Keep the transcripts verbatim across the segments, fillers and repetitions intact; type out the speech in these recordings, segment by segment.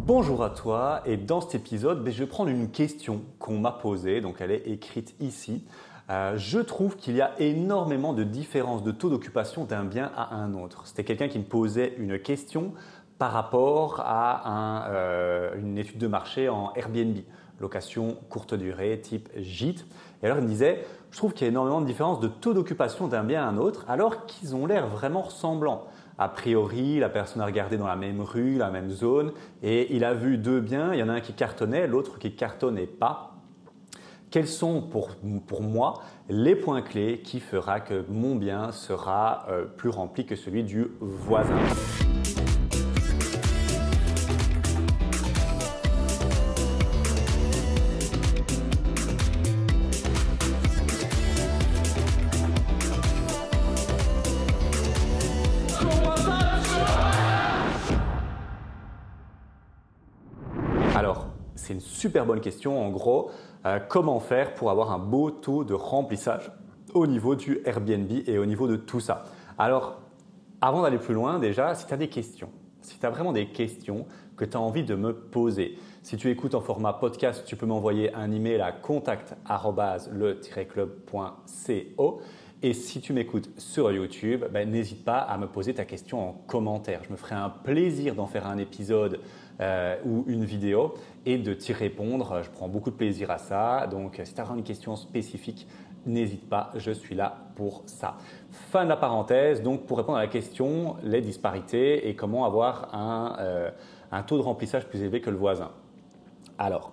Bonjour à toi et dans cet épisode, ben, je vais prendre une question qu'on m'a posée, donc elle est écrite ici. Euh, je trouve qu'il y a énormément de différences de taux d'occupation d'un bien à un autre. C'était quelqu'un qui me posait une question par rapport à un, euh, une étude de marché en Airbnb, location courte durée type gîte. Et alors il me disait, je trouve qu'il y a énormément de différences de taux d'occupation d'un bien à un autre alors qu'ils ont l'air vraiment ressemblants. A priori, la personne a regardé dans la même rue, la même zone et il a vu deux biens, il y en a un qui cartonnait, l'autre qui ne cartonnait pas. Quels sont pour, pour moi les points clés qui fera que mon bien sera euh, plus rempli que celui du voisin? Alors, c'est une super bonne question. En gros, euh, comment faire pour avoir un beau taux de remplissage au niveau du Airbnb et au niveau de tout ça? Alors, avant d'aller plus loin, déjà, si tu as des questions, si tu as vraiment des questions que tu as envie de me poser, si tu écoutes en format podcast, tu peux m'envoyer un email à contact arobase le tiret club point co. Et si tu m'écoutes sur YouTube, ben, n'hésite pas à me poser ta question en commentaire. Je me ferai un plaisir d'en faire un épisode euh, ou une vidéo et de t'y répondre. Je prends beaucoup de plaisir à ça. Donc, si tu as une question spécifique, n'hésite pas, je suis là pour ça. Fin de la parenthèse. Donc, pour répondre à la question, les disparités et comment avoir un, euh, un taux de remplissage plus élevé que le voisin. Alors,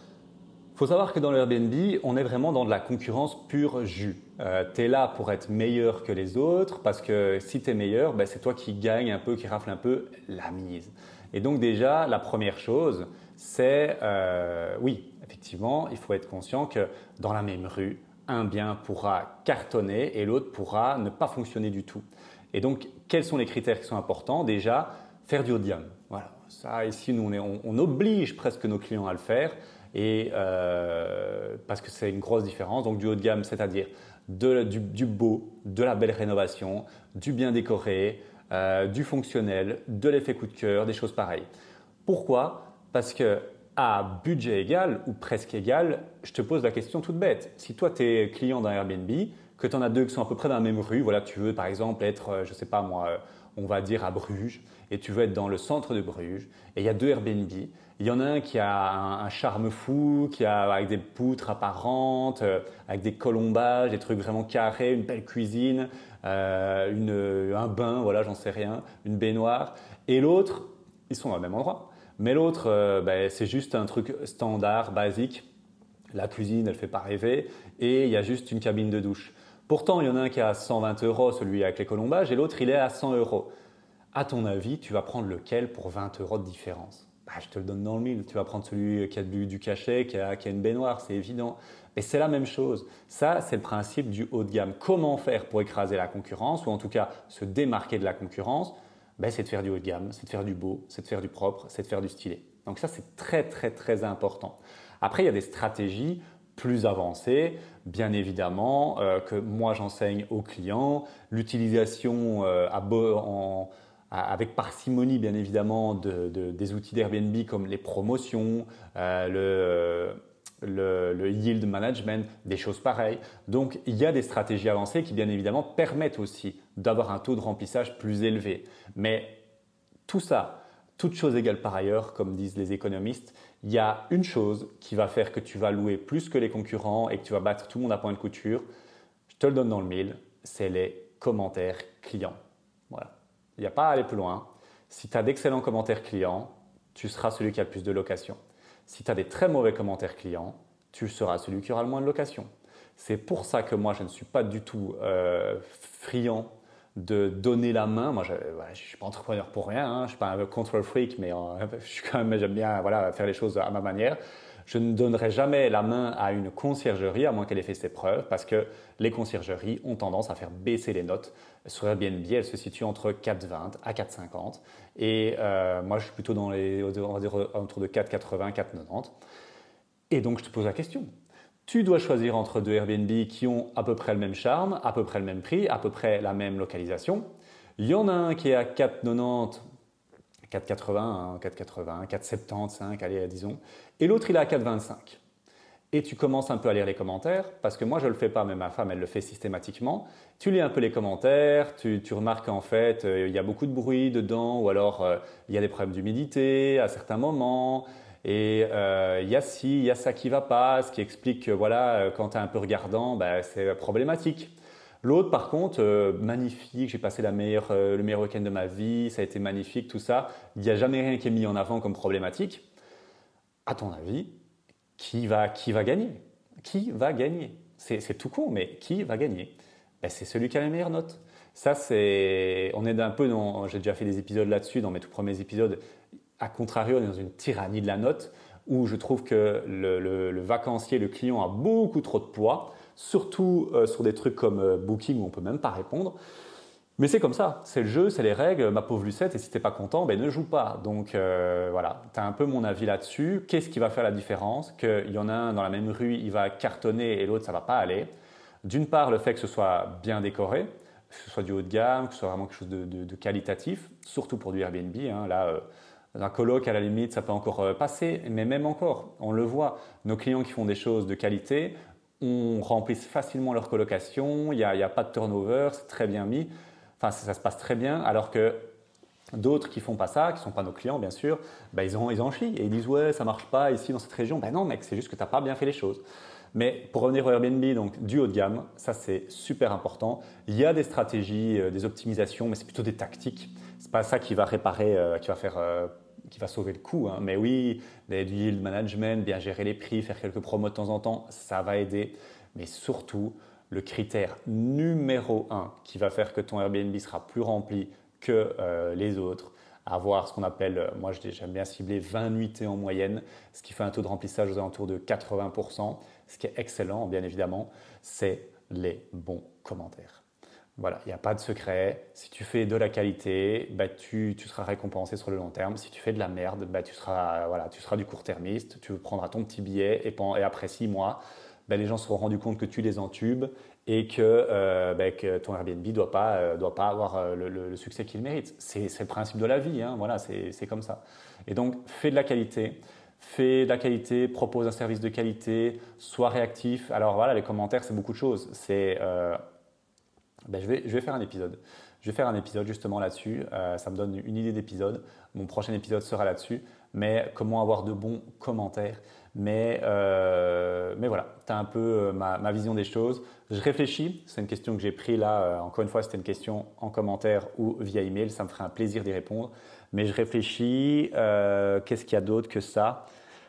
il faut savoir que dans le Airbnb, on est vraiment dans de la concurrence pure jus. Euh, tu es là pour être meilleur que les autres parce que si tu es meilleur, ben, c'est toi qui gagne un peu, qui rafle un peu la mise. Et donc déjà, la première chose, c'est euh, oui, effectivement, il faut être conscient que dans la même rue, un bien pourra cartonner et l'autre pourra ne pas fonctionner du tout. Et donc, quels sont les critères qui sont importants? Déjà, faire du haut de gamme. Voilà, ça ici, nous, on, est, on, on oblige presque nos clients à le faire. Et euh, parce que c'est une grosse différence. Donc du haut de gamme, c'est-à-dire de, du, du beau, de la belle rénovation, du bien décoré, euh, du fonctionnel, de l'effet coup de cœur, des choses pareilles. Pourquoi? Parce que à budget égal ou presque égal, je te pose la question toute bête. Si toi tu es client d'un Airbnb, que tu en as deux qui sont à peu près dans la même rue, voilà, tu veux par exemple être, je ne sais pas moi, on va dire à Bruges, et tu veux être dans le centre de Bruges, et il y a deux Airbnb. Il y en a un qui a un, un charme fou, qui a avec des poutres apparentes, euh, avec des colombages, des trucs vraiment carrés, une belle cuisine, euh, une, un bain, voilà, j'en sais rien, une baignoire. Et l'autre, ils sont au même endroit. Mais l'autre, euh, ben, c'est juste un truc standard, basique. La cuisine, elle ne fait pas rêver, et il y a juste une cabine de douche. Pourtant, il y en a un qui est à cent vingt euros, celui avec les colombages, et l'autre, il est à cent euros. À ton avis, tu vas prendre lequel pour vingt euros de différence? Bah, je te le donne dans le mille. Tu vas prendre celui qui a du, du cachet, qui a, qui a une baignoire, c'est évident. Mais c'est la même chose. Ça, c'est le principe du haut de gamme. Comment faire pour écraser la concurrence ou en tout cas se démarquer de la concurrence? Ben, c'est de faire du haut de gamme, c'est de faire du beau, c'est de faire du propre, c'est de faire du stylé. Donc ça, c'est très, très, très important. Après, il y a des stratégies plus avancées, bien évidemment, euh, que moi j'enseigne aux clients. L'utilisation euh, à beau, en avec parcimonie bien évidemment de, de, des outils d'Airbnb comme les promotions, euh, le, le, le yield management, des choses pareilles. Donc il y a des stratégies avancées qui bien évidemment permettent aussi d'avoir un taux de remplissage plus élevé. Mais tout ça, toutes choses égales par ailleurs, comme disent les économistes, il y a une chose qui va faire que tu vas louer plus que les concurrents et que tu vas battre tout le monde à point de couture. Je te le donne dans le mille, c'est les commentaires clients. Voilà. Il n'y a pas à aller plus loin. Si tu as d'excellents commentaires clients, tu seras celui qui a le plus de locations. Si tu as des très mauvais commentaires clients, tu seras celui qui aura le moins de locations. C'est pour ça que moi, je ne suis pas du tout euh, friand de donner la main. Moi, je ne suis pas entrepreneur pour rien, hein. Je ne suis pas un control freak, mais euh, je suis quand même, j'aime bien voilà, faire les choses à ma manière. Je ne donnerai jamais la main à une conciergerie à moins qu'elle ait fait ses preuves parce que les conciergeries ont tendance à faire baisser les notes. Sur Airbnb, elles se situent entre quatre virgule vingt à quatre virgule cinquante et euh, moi je suis plutôt dans les, on va dire, autour de quatre virgule quatre-vingts, quatre virgule quatre-vingt-dix. Et donc je te pose la question. Tu dois choisir entre deux Airbnb qui ont à peu près le même charme, à peu près le même prix, à peu près la même localisation. Il y en a un qui est à quatre virgule quatre-vingt-dix quatre quatre-vingts, quatre quatre-vingts, quatre soixante-quinze, allez, disons. Et l'autre, il est à quatre vingt-cinq. Et tu commences un peu à lire les commentaires, parce que moi, je ne le fais pas, mais ma femme, elle le fait systématiquement. Tu lis un peu les commentaires, tu, tu remarques qu'en fait, euh, il y a beaucoup de bruit dedans, ou alors euh, il y a des problèmes d'humidité à certains moments, et euh, il y a ci, il y a ça qui ne va pas, ce qui explique que voilà, euh, quand tu es un peu regardant, bah, c'est problématique. L'autre, par contre, euh, magnifique, j'ai passé la meilleure, euh, le meilleur week-end de ma vie, ça a été magnifique, tout ça. Il n'y a jamais rien qui est mis en avant comme problématique. À ton avis, qui va, qui va gagner? Qui va gagner? C'est tout con, mais qui va gagner? Ben, c'est celui qui a les meilleures notes. Ça, c'est, on est un peu dans, j'ai déjà fait des épisodes là-dessus, dans mes tout premiers épisodes. À contrario, on est dans une tyrannie de la note, où je trouve que le, le, le vacancier, le client a beaucoup trop de poids, surtout euh, sur des trucs comme euh, Booking où on ne peut même pas répondre. Mais c'est comme ça, c'est le jeu, c'est les règles, ma pauvre Lucette, et si tu n'es pas content, ben ne joue pas. Donc euh, voilà, tu as un peu mon avis là-dessus. Qu'est-ce qui va faire la différence? Qu'il y en a un dans la même rue, il va cartonner et l'autre, ça ne va pas aller. D'une part, le fait que ce soit bien décoré, que ce soit du haut de gamme, que ce soit vraiment quelque chose de, de, de qualitatif, surtout pour du Airbnb. Hein. Là, euh, un coloc, à la limite, ça peut encore euh, passer, mais même encore, on le voit, nos clients qui font des choses de qualité, on remplit facilement leur colocation, il n'y a, a pas de turnover, c'est très bien mis. Enfin, ça, ça se passe très bien, alors que d'autres qui font pas ça, qui ne sont pas nos clients bien sûr, ben ils, en, ils en chient et ils disent ouais ça marche pas ici dans cette région. Ben non mec, c'est juste que tu n'as pas bien fait les choses. Mais pour revenir au Airbnb, donc du haut de gamme, ça c'est super important. Il y a des stratégies, euh, des optimisations, mais c'est plutôt des tactiques. C'est pas ça qui va réparer, euh, qui va faire, euh, qui va sauver le coup. Hein. Mais oui, des, du yield management, bien gérer les prix, faire quelques promos de temps en temps, ça va aider. Mais surtout, le critère numéro un qui va faire que ton Airbnb sera plus rempli que euh, les autres, avoir ce qu'on appelle, moi j'aime bien cibler vingt nuitées en moyenne, ce qui fait un taux de remplissage aux alentours de quatre-vingts pour cent, ce qui est excellent bien évidemment, c'est les bons commentaires. Voilà, il n'y a pas de secret. Si tu fais de la qualité, bah, tu, tu seras récompensé sur le long terme. Si tu fais de la merde, bah, tu, seras, voilà, tu seras du court-termiste, tu prendras ton petit billet et, pendant, et après six mois, ben, les gens se seront rendus compte que tu les entubes et que, euh, ben, que ton Airbnb ne doit pas, euh, doit pas avoir euh, le, le, le succès qu'il mérite. C'est le principe de la vie, hein, voilà, c'est comme ça. Et donc, fais de la qualité, fais de la qualité, propose un service de qualité, sois réactif. Alors voilà, les commentaires, c'est beaucoup de choses. C'est, euh, ben, je, vais, je vais faire un épisode. Je vais faire un épisode justement là-dessus. Euh, ça me donne une idée d'épisode. Mon prochain épisode sera là-dessus. Mais comment avoir de bons commentaires. Mais, euh, mais voilà, tu as un peu ma, ma vision des choses. Je réfléchis. C'est une question que j'ai prise là. Euh, encore une fois, c'était une question en commentaire ou via email. Ça me ferait un plaisir d'y répondre. Mais je réfléchis. Euh, Qu'est-ce qu'il y a d'autre que ça?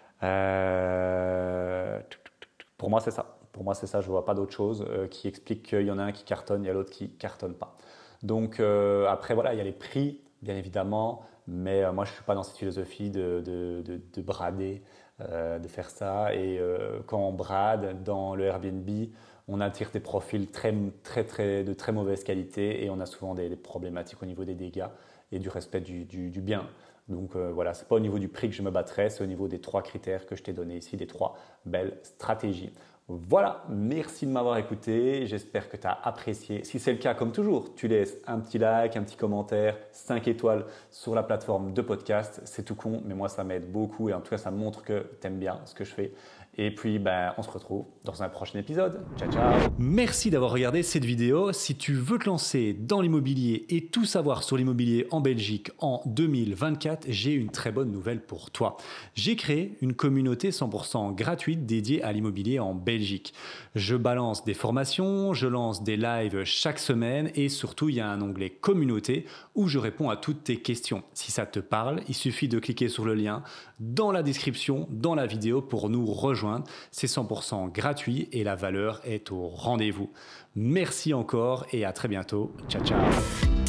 euh, Pour moi, c'est ça. Pour moi, c'est ça. Je ne vois pas d'autre chose euh, qui explique qu'il y en a un qui cartonne, il y a l'autre qui ne cartonne pas. Donc euh, après, voilà, il y a les prix, bien évidemment. Mais euh, moi, je ne suis pas dans cette philosophie de, de, de, de brader, euh, de faire ça. Et euh, quand on brade dans le Airbnb, on attire des profils très, très, très, de très mauvaise qualité et on a souvent des, des problématiques au niveau des dégâts et du respect du, du, du bien. Donc euh, voilà, ce n'est pas au niveau du prix que je me battrai, c'est au niveau des trois critères que je t'ai donnés ici, des trois belles stratégies. Voilà, merci de m'avoir écouté, j'espère que tu as apprécié. Si c'est le cas, comme toujours, tu laisses un petit like, un petit commentaire, cinq étoiles sur la plateforme de podcast. C'est tout con, mais moi ça m'aide beaucoup et en tout cas ça montre que tu aimes bien ce que je fais. Et puis, ben, on se retrouve dans un prochain épisode. Ciao, ciao. Merci d'avoir regardé cette vidéo. Si tu veux te lancer dans l'immobilier et tout savoir sur l'immobilier en Belgique en deux mille vingt-quatre, j'ai une très bonne nouvelle pour toi. J'ai créé une communauté cent pour cent gratuite dédiée à l'immobilier en Belgique. Je balance des formations, je lance des lives chaque semaine et surtout, il y a un onglet communauté où je réponds à toutes tes questions. Si ça te parle, il suffit de cliquer sur le lien dans la description, dans la vidéo pour nous rejoindre. C'est cent pour cent gratuit et la valeur est au rendez-vous. Merci encore et à très bientôt. Ciao, ciao.